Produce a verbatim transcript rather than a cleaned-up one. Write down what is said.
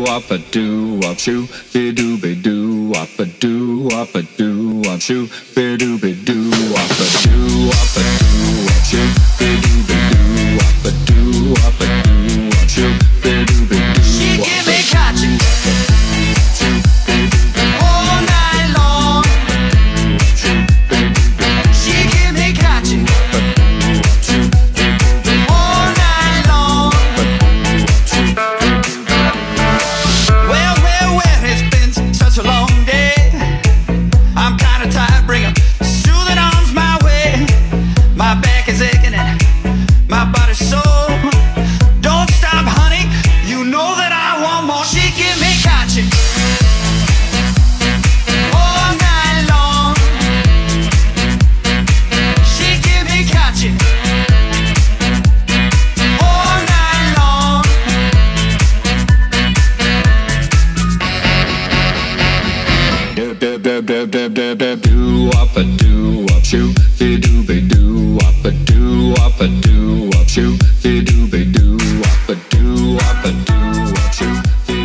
doo up a doo up shoo be doo be doo up a doo up a doo up shoo be doo be doo up a doo up a doo up shoo be doo be doo up a doo up a doo up shoo be doo be doo. She give me catching all night long. She give me catching all night long. Well, well, well, it's been such a long day. I'm kinda tired, bring 'em soothing arms my way. My back is aching and my body's sore. Don't stop, honey, you know that I want more. She give me catching all night long. She give me catching all night long. Dub dub dub dub dub dub dub doo up a doo up shoo be doo be doo up a doo up a doo up shoo be doo be doo up a doo up a doo up shoo be